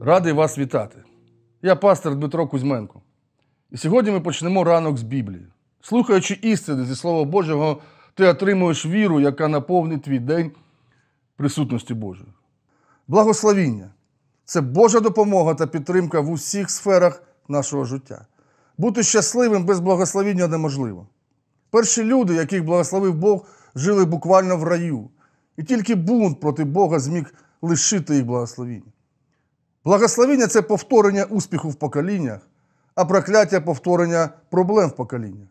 Радий вас вітати. Я пастор Дмитро Кузьменко. І сьогодні ми почнемо ранок з Біблії. Слухаючи істини зі Слова Божого, ти отримуєш віру, яка наповнить твій день присутності Божої. Благословіння – це Божа допомога та підтримка в усіх сферах нашого життя. Бути щасливим без благословіння неможливо. Перші люди, яких благословив Бог, жили буквально в раю. І тільки бунт проти Бога зміг лишити їх благословіння. Благословіння – це повторення успіху в поколіннях, а прокляття – повторення проблем в поколіннях.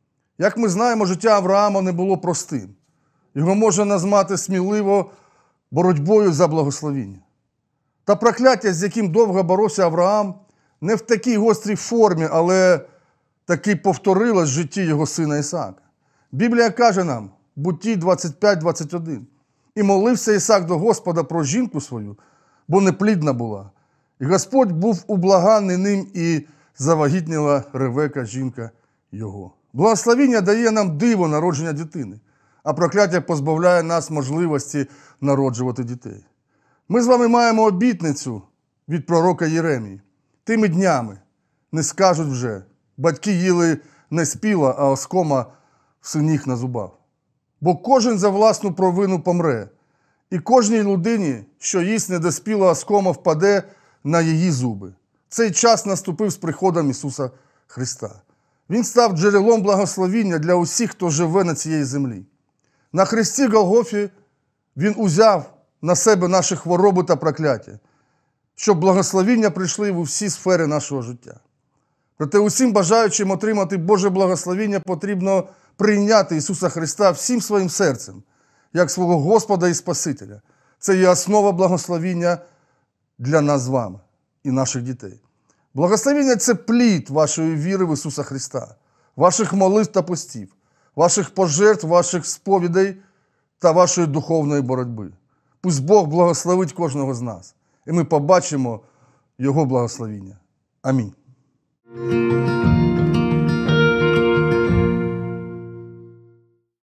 Як ми знаємо, життя Авраама не було простим. Його можна назвати сміливо боротьбою за благословіння. Та прокляття, з яким довго боровся Авраам, не в такій гострій формі, але таки повторилось в житті його сина Ісаака. Біблія каже нам, Бутті 25-21, «І молився Ісаак до Господа про жінку свою, бо неплідна була. І Господь був ублаганний ним, і завагітніла Ревека, жінка його». Благословіння дає нам диво народження дитини, а прокляття позбавляє нас можливості народжувати дітей. Ми з вами маємо обітницю від пророка Єремії. «Тими днями не скажуть вже, батьки їли не спіла, а оскома в синіг на зубах. Бо кожен за власну провину помре, і кожній людині, що їсть недоспіла оскома, впаде на її зуби». Цей час наступив з приходом Ісуса Христа. Він став джерелом благословіння для усіх, хто живе на цій землі. На хресті Голгофі Він узяв на себе наші хвороби та прокляття, щоб благословіння прийшли в усі сфери нашого життя. Проте усім бажаючим отримати Боже благословіння потрібно прийняти Ісуса Христа всім своїм серцем, як свого Господа і Спасителя. Це є основа благословіння для нас з вами і наших дітей. Благословіння – це плід вашої віри в Ісуса Христа, ваших молитв та постів, ваших пожертв, ваших сповідей та вашої духовної боротьби. Пусть Бог благословить кожного з нас, і ми побачимо Його благословіння. Амінь.